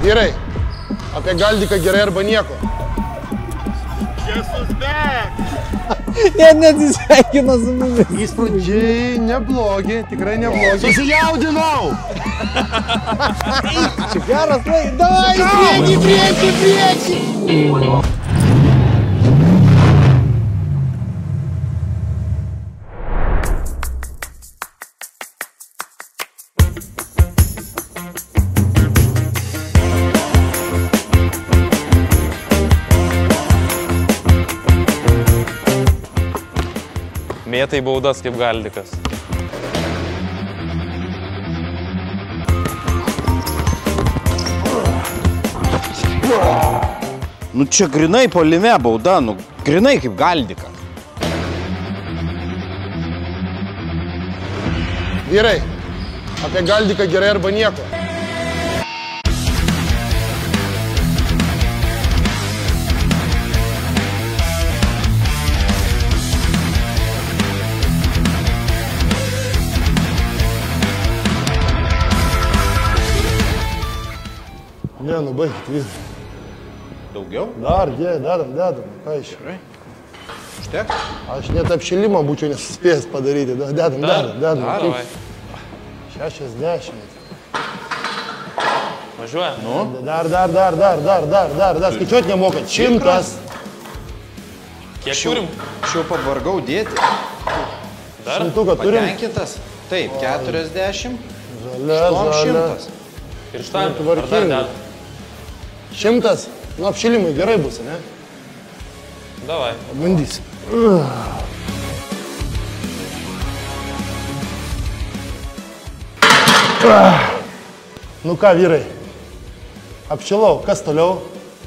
Vyrai, apie Galdiką gerai arba nieko. Jesus back! Jie neatsisveikino su mumis. Įspūdžiai neblogi, tikrai neblogi. Susijaudinau! Čia geras laikas. Davai, prieki! Mėtai baudas kaip Galdikas. Nu čia grinai puolime bauda, nu grinai kaip Galdika. Vyrai, apie Galdiką gerai arba nieko. Ne, nu baigit visą. Daugiau? Dar, dedam. Ką iš? Užtek? Aš net apšilimą būčiau nesuspėjęs padaryti. Dedam. 60. Važiuojam. Nu? Dar. Skaičiuot nemokat. 100. Kiek turim? Aš jau pavargau dėti. Dar? 100 turim. Patenkintas? Taip, 40. Žalia. 100. Ir štai, ar dar Tvarkingai. dedam? 100. Nu, apšilimai gerai bus, ne? Davai. Bandysim. Nu ką, vyrai? Apšilau, kas toliau?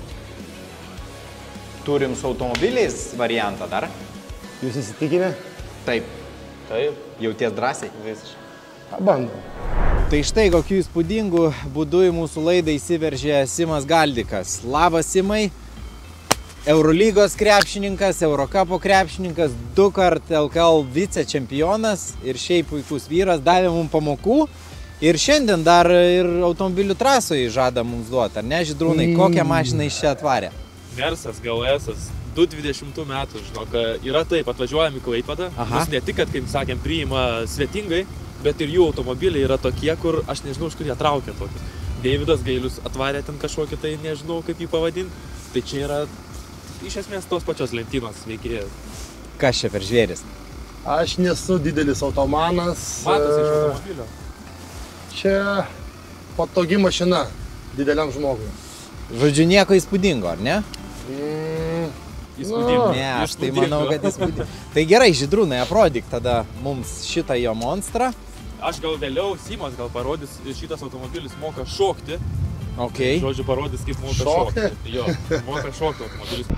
Turim su automobiliais variantą dar. Jūs įsitikinę? Taip. Taip. Jauties drąsiai. Visiškai. Pabandom. Tai štai kokiu įspūdingu būdu į mūsų laidą įsiveržė Simas Galdikas. Labas, Simai. Eurolygos krepšininkas, Eurokapo krepšininkas, 2-kart LKL vicečempionas ir šiaip puikus vyras, davė mums pamokų. Ir šiandien dar ir automobilių trasoje žada mums duoti, ar ne, Žydrūnai? Kokią mašiną iš čia atvarė? Mersas, GLS-as, 2020 metų, žinok, yra taip, atvažiuojam į Klaipėdą. Mus ne tik, kad, kaip sakėm, priima svetingai, bet ir jų automobiliai yra tokie, kur aš nežinau, iš kur jie traukia tokius. Deividas Gailius atvarė ten kažkokį, tai nežinau, kaip jį pavadinti. Tai čia yra, iš esmės, tos pačios lentynos veikėjas. Kas čia per žvėris? Aš nesu didelis automanas. Matosi iš automobilio. Čia patogi mašina dideliam žmogui. Žodžiu, nieko įspūdingo, ar ne? Įspūdingo. Ne, aš tai manau, kad įspūdingo. Tai gerai, Žydrūnai, aprodyk tada mums šitą jo monstrą. Aš gal vėliau, Simas gal parodys, šitas automobilis moka šokti. Ok. Žodžiu, parodys, kaip moka Šokti? šokti. Jo, moka šokti automobilis.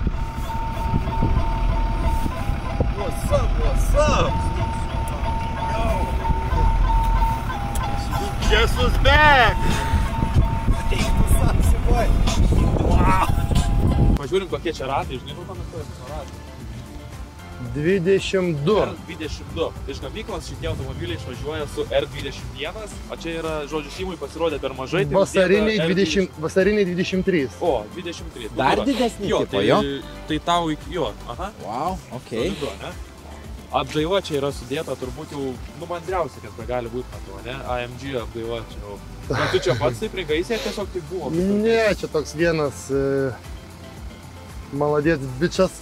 What's up? Jesus back! Pažiūrim, kokie čia ratai, žinai, kur panastuojas nuo ratų. 22. R22. Iš gamyklos šitie automobiliai išvažiuoja su R21, o čia yra, žodžiu, Simui pasirodė per mažai. Tai Vasariniai 23. O, 23. Dar didesnį tipo, jo? Tai tau, jo, aha. Wow, ok. Solidu, ne? Apdaiva čia yra sudėta turbūt jau, nu, mandriausia, kad gali būti, matau, ne? AMG apdaiva čia jau. Bet tu čia pats taip prigaisė, tiesiog tai buvo? Ne, čia toks vienas maladėts bičas.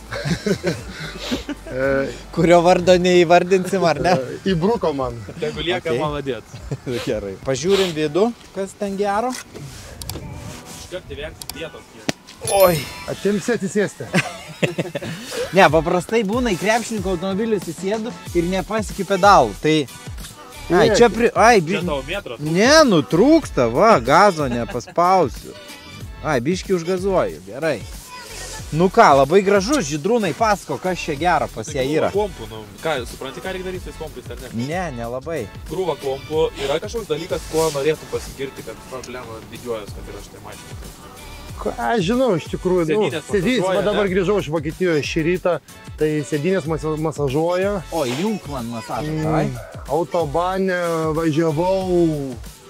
Kurio vardo neįvardinsim, ar ne? Įbruko man. Tegu lieka Okay. maladėts. Gerai. Pažiūrim vidų, kas ten gero. Iškart įvertinti vietos kiek. Oi. Atimsi atsisėsti. Ne, paprastai būna į krepšininko automobilius įsėdu ir nepasikiu pedalų. Tai... Ai, čia Čia tavo metras. Ne, nu trūksta, va, gazo nepaspausiu. Ai, biškį užgazuoju, gerai. Nu ką, labai gražus, Žydrūnai, pasako, kas čia gero pas ją yra. Kompų, nu, ką, supranti, ką reikia daryti tais kompais, ar ne? Ne, nelabai. Krūva kompų, yra kažkoks dalykas, kuo norėtų pasigirti, kad problema didžiuojas, kad yra štai mašina. Ką aš žinau, iš tikrųjų, Sėdynės sėdynės, masažuoja, dabar ne? grįžau iš Vokietijos šį rytą, tai sėdynės masažuoja. O, junk man masažą, tai? Autobane važiavau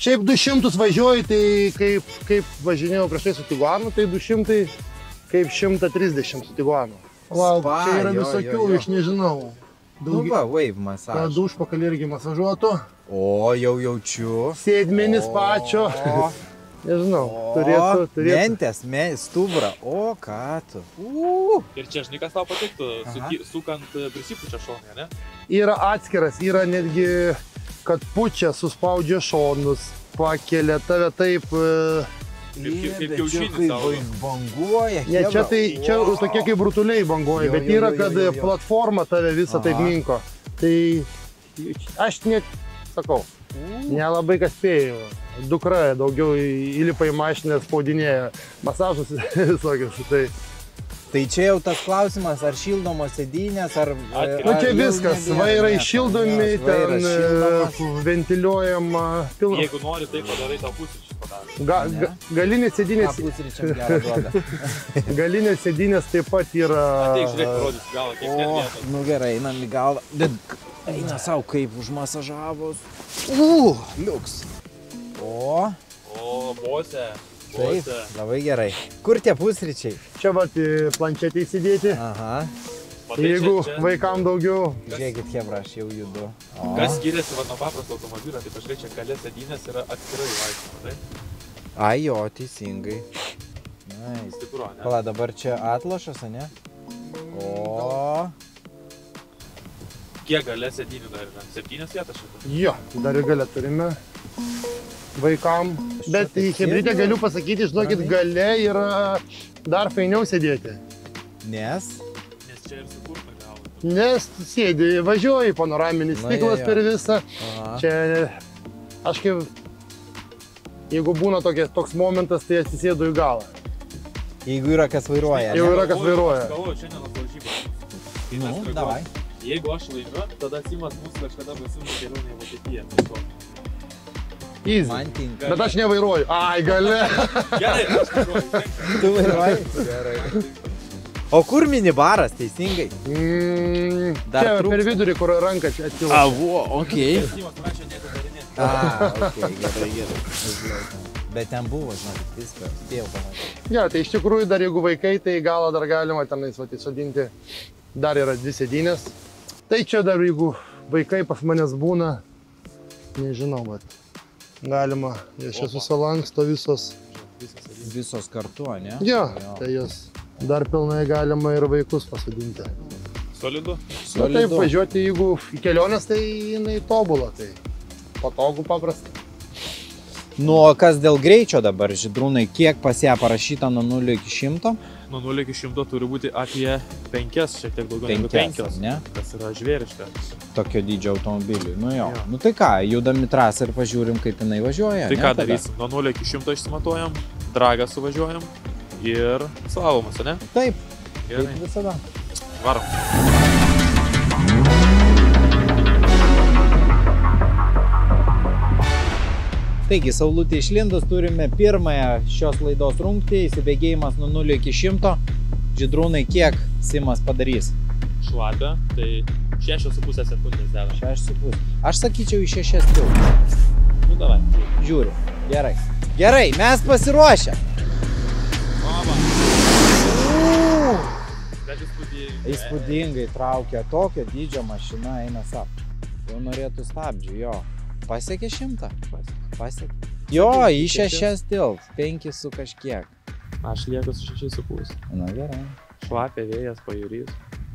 Šiaip 200 važiuoji, tai kaip važinėjau prieš tai su Tiguanu, tai 200 kaip 130 su Tiguanu. Lauk, čia yra visokių, aš nežinau. Nu va, wave masažas. Kad užpakalį irgi masažuotų. O, jau jaučiu. Sėdmenis pačio. Nežinau, turėtų. Mentės, stuburą. O, ką tu. Ir čia, žinai, kas tau patiktų, sukant prisipučia šonę, ne? Yra atskiras, yra netgi, kad pučia, suspaudžia šonus, pakelia tave taip. Kaip kiaušinis tau. Banguoja. Ne, čia tokie kaip brutuliai banguoja, bet yra, kad platforma tave visą taip minko. Tai aš net sakau, nelabai kas spėjau. Dukra daugiau įlipa į mašiną, spaudinėja masažus visokius. Tai čia jau tas klausimas, ar šildomos sėdynės, ar... Nu čia viskas, vairai šildomi, ten ventiliuojama. Jeigu nori, tai padarai tau pusryčius padaryti. Galinės sėdynės... Pusryčiams gerą duoda. Galinės sėdynės taip pat yra... Ateik, žiūrėk, parodysiu galą, kiek net vietos. Nu gerai, einam į galvą. Eina savo kaip užmasažavus. Liuks. O, bose. Taip, labai gerai. Kur tie pusryčiai? Čia vat planšetė įsidėti. Aha. Jeigu vaikam daugiau. Žiūrėkit, hebra, aš jau judu. Kas skiriasi nuo paprasto automobilio, tai pažiūrėk, čia gale sėdynės yra atskirai vaikščiama, tai? Ai, jo, teisingai. Stipru, ne? Pala, dabar čia atlošas, ne? O. Kiek gale sėdynių dar yra? 7 vietas šitą? Jo, dar ir gale turime vaikam. Bet į hibridė galiu pasakyti, žinokit, gale yra dar fainiau sėdėti. Nes? Nes čia ir sukurta galva. Nes sėdi, važiuoji, panoraminis stiklas per visą. Čia aš kaip, jeigu būna toks momentas, tai atsisėdu į galą. Jeigu yra kas vairuoja. Jeigu yra kas vairuoja. Aš galvoju, šiandienos varžybos. Nu, davai. Jeigu aš laimiu, tada Simas mūsų kažkada pasiūlė kelionę į Vokietiją. Easy. Man tinka. Bet aš nevairuoju. Ai, gale. Gerai, aš vairuoju. Tu vairuoji? Gerai. O kur minibaras, teisingai? Čia per vidurį, kur ranka čia atilo. Okei. Simas prašė neatidarinėti. Okei, gerai. Bet ten buvo, žinot, viską spėjau pamatyti. Ja, tai iš tikrųjų dar jeigu vaikai, tai galą dar galima tenais įsodinti. Dar yra 2 sėdynės. Tai čia dar jeigu vaikai pas manęs būna, nežinau, bet galima, jos čia susilanksto visos. Visos kartu, ne? Jo, tai jos dar pilnai galima ir vaikus pasodinti. Solidu? Na taip, važiuoti, jeigu į kelionės, tai jinai tobula, tai patogu paprasta. Nu, kas dėl greičio dabar, Žydrūnai, kiek pas ją parašyta nuo 0 iki 100? Nuo 0 iki 100 turi būti apie 5, šiek tiek daugiau negu 5, ne? Kas yra žvėriška. Tokio dydžio automobiliui, nu jo. Nu tai ką, judam į trasą ir pažiūrim, kaip jinai važiuoja. Tai ką darysim, nuo 0 iki 100 išsimatuojam, dragą suvažiuojam ir slalomas, ne? Taip, gerai. Kaip visada. Varom. Taigi, saulutė išlindus, turime pirmąją šios laidos rungtį, įsibėgėjimas nuo 0 iki 100. Žydrūnai, kiek Simas padarys? Šlapia, tai 6,5 sekundės deda. 6,5. Aš sakyčiau į 6 tiltų. Nu, davai. Žiūriu. Gerai. Gerai, mes pasiruošę. Mama. Bet įspūdingai traukia. Tokio dydžio mašina eina sap. Jau norėtų stabdžių, jo. Pasiekė 100? Pasiekė. Jo, į 6 tilps. 5 su kažkiek. Aš lieku su 6,5. Na gerai. Šlapia vėjas, pajūrys.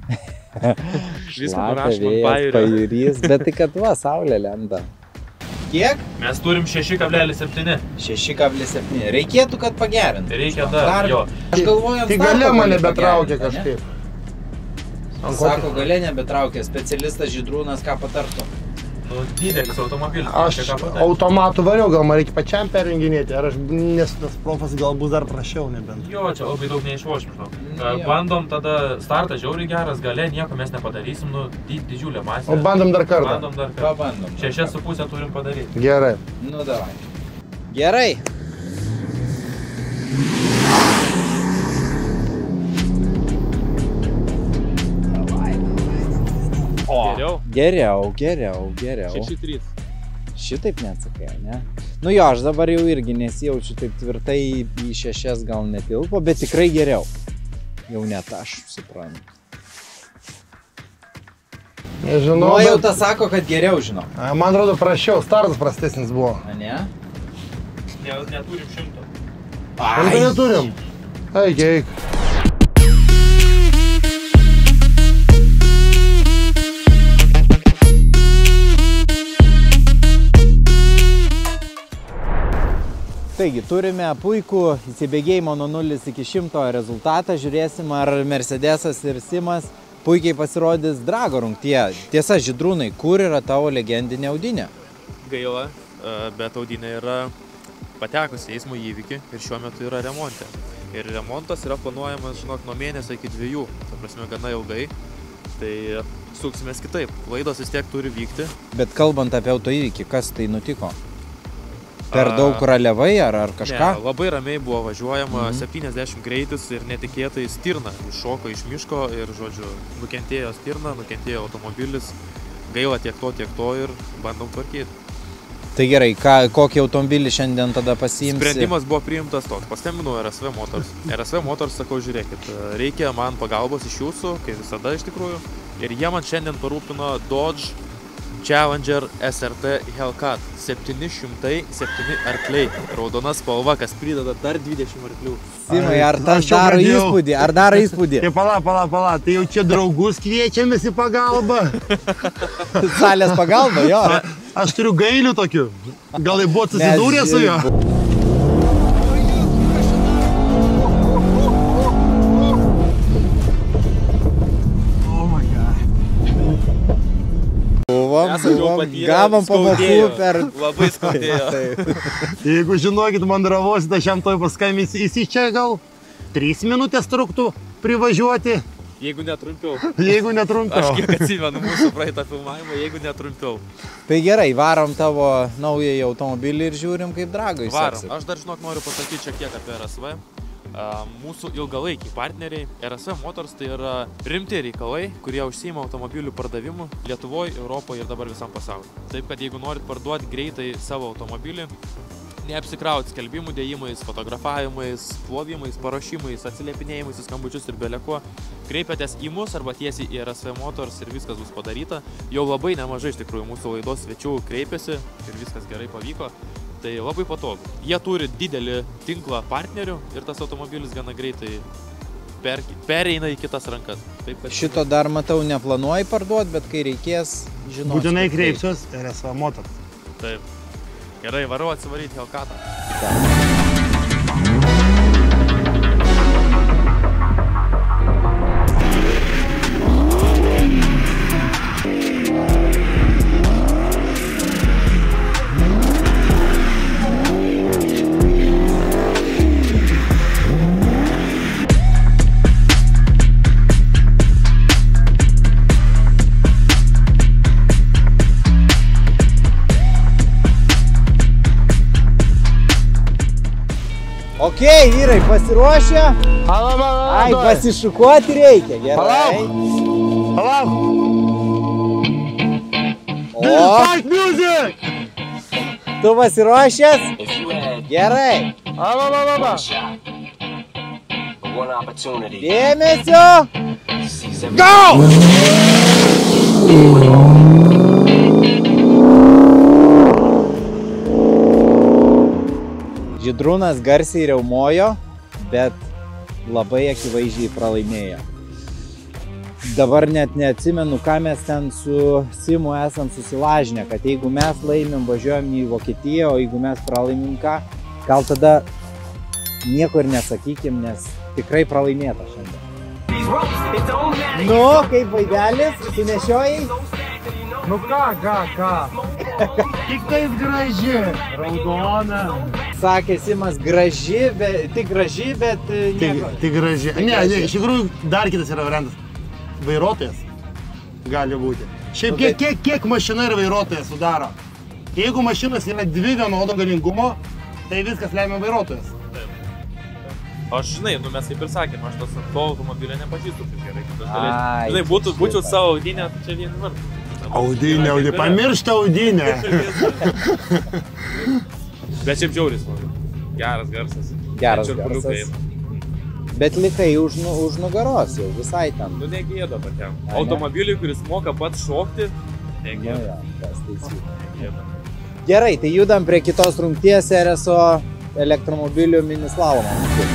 Šlapia vėjas, pajūrys. Bet tai kad va, saulė lenda. Kiek? Mes turim 6,7. 6,7. Reikėtų, kad pagerintų. Reikia dar, jo. Aš galvoju, tai gale mane betraukia kažkaip. Sako, gale nebetraukia. Specialistas Žydrūnas ką patartų? Nu, didelis automobilis. Aš automatu variau, gal man reikia pačiam perjunginėti, ar aš, nes tas profas gal bus dar prašiau, nebent. Jo, čia labai daug neišvošim, žinau. Bandom tada, startas žiauriai geras, gale nieko mes nepadarysim, nu, didžiulė masė. O bandom dar kartą. Bandom dar kartą. Pabandom. 6,5 turim padaryti. Gerai. Nu, davai. Gerai. O. Geriau? Geriau. 6,3. Šitaip neatsakai, ne? Nu jo, aš dabar jau irgi nesijaučiu taip tvirtai į 6 gal netilpo, bet tikrai geriau. Jau net aš suprantu. Nežinau. Nuojauta sako, kad geriau žinau. Man atrodo, prašiau, startas prastesnis buvo. A ne? Neturim 100. Ar neturim? Eik, eik. Taigi, turime puikų įsibėgėjimo nuo 0 iki 100 rezultatą. Žiūrėsim, ar Mercedesas ir Simas puikiai pasirodys Drago rungtyje. Tiesa, Žydrūnai, kur yra tavo legendinė Audinė? Gaila, bet Audinė yra patekusi į eismo įvykį ir šiuo metu yra remonte. Ir remontas yra planuojamas, žinok, nuo mėnesio iki 2, ta prasme, gana ilgai. Tai suksimės kitaip. Laidos vis tiek turi vykti. Bet kalbant apie autoįvykį, kas tai nutiko? Per daug raliavai ar kažką? Ne, labai ramiai buvo važiuojama, 70 greitis ir netikėtai stirna iššoko iš miško ir, žodžiu, nukentėjo stirna, nukentėjo automobilis. Gaila tiek to ir bandom tvarkyti. Tai gerai, kokį automobilį šiandien tada pasiimsi? Sprendimas buvo priimtas toks, paskambinau RSV Motors. RSV Motors, sakau, žiūrėkit, reikia man pagalbos iš jūsų, kaip visada iš tikrųjų. Ir jie man šiandien parūpino Dodge Challenger SRT Hellcat 707 arkliai, raudona spalva, kas prideda dar 20 arklių. Simai, ar tas daro įspūdį? Ar daro įspūdį? Tai pala, tai jau čia draugus kviečiamės į pagalbą. Salės pagalba, jo. Aš turiu gailių tokių. Gal jau buvo susidūrę su juo? Gavom pamokų per... Labai skaudėjo. Jeigu žinokit, man dravosit, aš jam toj paskambinsiu. Jis čia gal 3 minutės truktų privažiuoti. Jeigu netrumpiau. Jeigu netrumpiau. Aš kiek atsimenu mūsų praeitą filmavimą, jeigu netrumpiau. Tai gerai, varom tavo naująjį automobilį ir žiūrim, kaip Dragui seksis. Varom. Aš dar, žinok, noriu pasakyti šiek tiek apie RSV. Mūsų ilgalaikiai partneriai RSV Motors tai yra rimti reikalai, kurie užsiima automobilių pardavimu Lietuvoje, Europoje ir dabar visam pasaulyje. Taip, kad jeigu norit parduoti greitai savo automobilį, neapsikrauti skelbimų dėjimais, fotografavimais, plovimais, paruošimais, atsiliepinėjimais į skambučius ir beleko, kreipiatės į mus arba tiesiai į RSV Motors ir viskas bus padaryta. Jau labai nemažai iš tikrųjų mūsų laidos svečių kreipėsi ir viskas gerai pavyko. Tai labai patogu. Jie turi didelį tinklą partnerių ir tas automobilis gana greitai pereina į kitas rankas. Taip, kad... Šito dar matau neplanuoji parduoti, bet kai reikės, žinosiu. Būtinai kreipsiuos RSV Motors. Taip. Gerai, varau atsivaryti Hellcatą. Okei, vyrai, pasiruošę? Ai, pasišukuoti reikia, gerai. Palauk! O, Music! tu pasiruošęs? Gerai. Dėmesio! Go! Žydrūnas garsiai riaumojo, bet labai akivaizdžiai pralaimėjo. Dabar net neatsimenu, ką mes ten su Simu esam susilažinę, kad jeigu mes laimim, važiuojam į Vokietiją, o jeigu mes pralaimim ką, gal tada nieko ir nesakykim, nes tikrai pralaimėta šiandien. Nu, kaip vaidelis, sunešiojai? Nu ką? Tik tais graži, raudona. Sakė Simas, tik graži, bet nieko. Tik graži. Ne, iš tikrųjų dar kitas yra variantas. Vairuotojas gali būti. Šiaip kiek mašina ir vairuotojas sudaro. Jeigu mašinas yra 2 vienodo galingumo, tai viskas lemia vairuotojas. Aš žinai, mes kaip ir sakėm, aš to automobilio nepažįstu taip gerai. Žinai, būčiau savo Audinę, čia vienu vardu. Audinė, pamiršta audinę. Bet šiaip džiauris, man. Geras garsas. Geras Čirpuliukai garsas. eina. Bet likai už nugaros jau visai ten. Nu negėda tokiam. ne? Automobiliui, kuris moka pats šokti, negėda. Tas teisybė. Negėda. Gerai, tai judam prie kitos rungties RSO elektromobilių mini slalomo.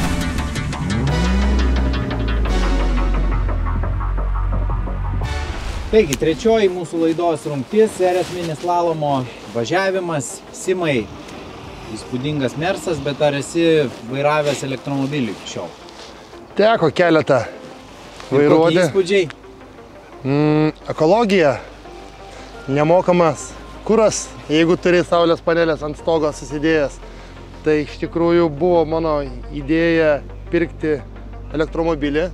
Taigi, trečioji mūsų laidos rungtis, RS mini slalomo važiavimas. Simai, įspūdingas mersas, bet ar esi vairavęs elektromobilį iki šiol? Teko keletą Kokie vairuoti. įspūdžiai? Ekologija, nemokamas kuras, jeigu turi saulės panelės ant stogo susidėjęs. Tai iš tikrųjų buvo mano idėja pirkti elektromobilį,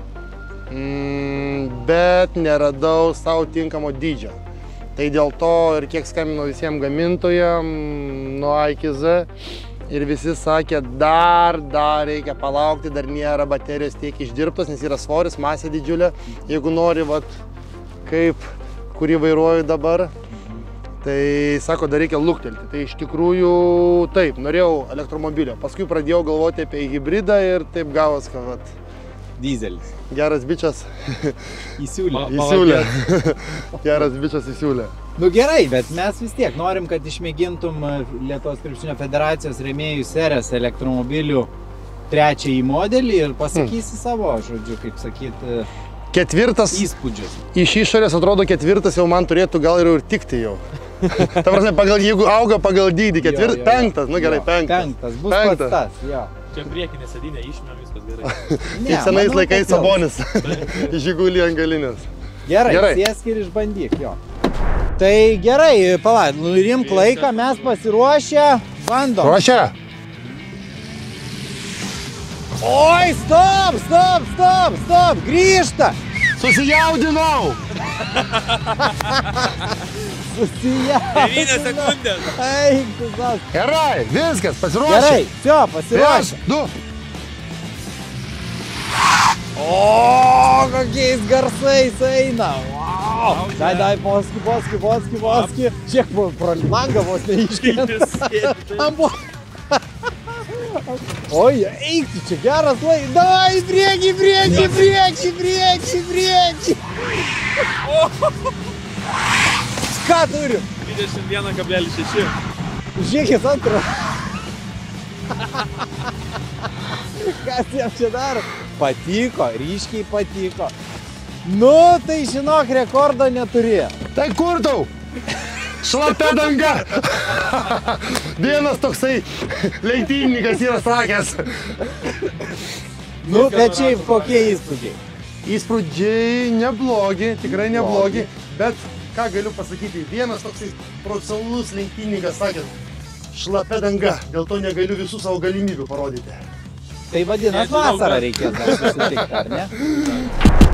bet neradau savo tinkamo dydžio. Tai dėl to ir kiek skambinau visiems gamintojams nuo A iki Z ir visi sakė, dar reikia palaukti, dar nėra baterijos tiek išdirbtos, nes yra svoris, masė didžiulė. Jeigu nori, kaip kurį vairuoju dabar, tai sako, dar reikia luktelti. Tai iš tikrųjų taip, norėjau elektromobilio. Paskui pradėjau galvoti apie hybridą ir taip gavos, kad Dizelis. geras bičas Įsiūlė. įsiūlė. Geras bičas įsiūlė. Nu gerai, bet mes vis tiek norim, kad išmėgintum Lietuvos krepšinio federacijos rėmėjų serijas elektromobilių trečiąjį modelį ir pasakysi savo, žodžiu, kaip sakyti, Ketvirtas, įspūdžius. iš išorės atrodo ketvirtas jau man turėtų gal ir tikti jau. Ta prasme, jeigu auga pagal dydį, Jo. penktas, nu gerai, Jo, penktas. Penktas, bus Penktas. pats tas, jo. Čia priekinė sėdynė išmė, viskas gerai. Ne, Kaip senais manau, laikais kad jau. Sabonis. Žigulį ant galinės. Gerai, Gerai. sėsk ir išbandyk, jo. Tai gerai, palauk, nurimk laiką, mes pasiruošę, bandom. Ruošia? Oi, stop, grįžta. Susijaudinau! Susijaudinau. sekundės. Eik, tu tas. Gerai, viskas, pasiruošę. Gerai, все, pasiruošę. 1, 2. O, kokiais garsais eina. Wow. Dai, poski. Žiek, pro langą vos neiškėlė. Ambo. Oi, eik, tu čia geras laikas. Davai, į priekį. Ką turim? 21,6. Žiūrėkit antrą. Kas jam čia daro? Patiko, ryškiai patiko. Nu, tai žinok, rekordo neturėjo. Tai kur tau? Šlapia danga. Vienas toksai lenktynininkas yra sakęs. Nu, bet šiaip kokie įspūdžiai? Įspūdžiai neblogi, tikrai neblogi, bet ką galiu pasakyti, vienas toksai profesionalus lenktynininkas sakė, šlapia danga, dėl to negaliu visų savo galimybių parodyti. Tai vadinas Nežinau, vasarą kas. reikės dar susitikti, ar ne?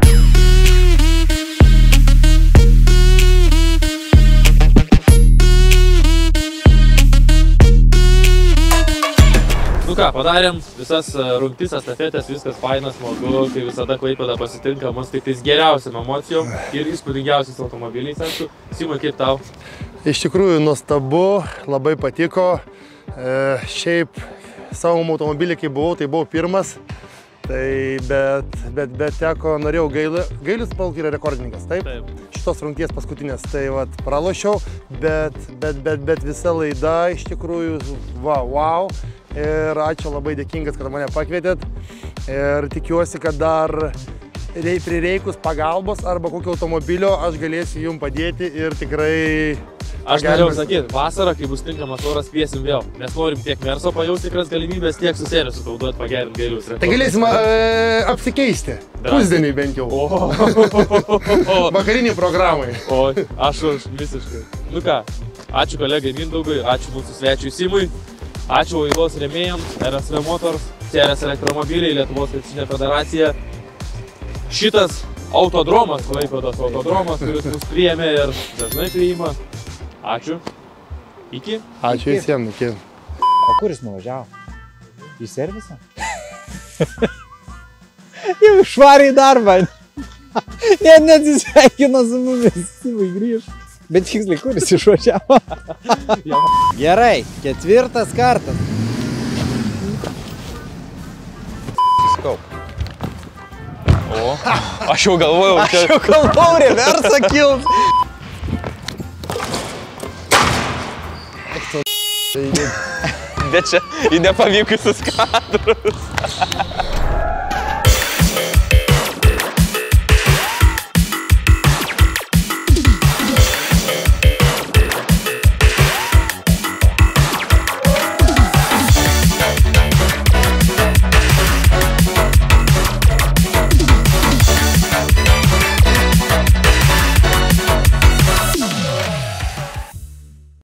Nu ką, padarėm visas rungtis, estafetės, viskas fainas, smagu, kai visada Klaipėda pasitinka mus tik tais geriausiam emocijom ir įspūdingiausiais automobiliais, aišku. Simai, kaip tau? Iš tikrųjų nuostabu, labai patiko. Šiaip savo automobilį, kai buvau, tai buvau pirmas. Tai bet teko, norėjau Gailius Balk yra rekordininkas, taip? Taip. Šitos rungties paskutinės, tai pralošiau, bet visa laida iš tikrųjų, wow. Ir ačiū, labai dėkingas, kad mane pakvietėt. Ir tikiuosi, kad dar prireikus pagalbos arba kokio automobilio aš galėsiu jums padėti ir tikrai... Aš norėjau sakyti, vasarą, kai bus tinkamas oras, kviesim vėl. Mes norim tiek Merso pajausti tikras galimybės, tiek su serisu tauduoti pagerinti Gailius. Tai galėsim apsikeisti. Pusdienį bent jau. Vakariniai programai. O, aš už visiškai. Nu ką, ačiū kolegai Mindaugui, ačiū mūsų svečiui Simui, ačiū laidos rėmėjams, RSV Motors, CRS elektromobiliai, Lietuvos krepšinio federacija. Šitas autodromas, Klaipėdos autodromas, kuris mus priėmė ir dažnai priima. Ačiū. Iki. Ačiū visiems, iki. O kur jis nuvažiavo? Į servisą? Jau švariai darbą. Jie neatsisveikino su mumis. Simai grįžt. Bet tiksliai, kuris išvažiavo? Gerai, 4 kartas. Susikaup. O, aš jau galvojau, Aš jau galvojau, reversą kils. bet čia į nepavykusius kadrus.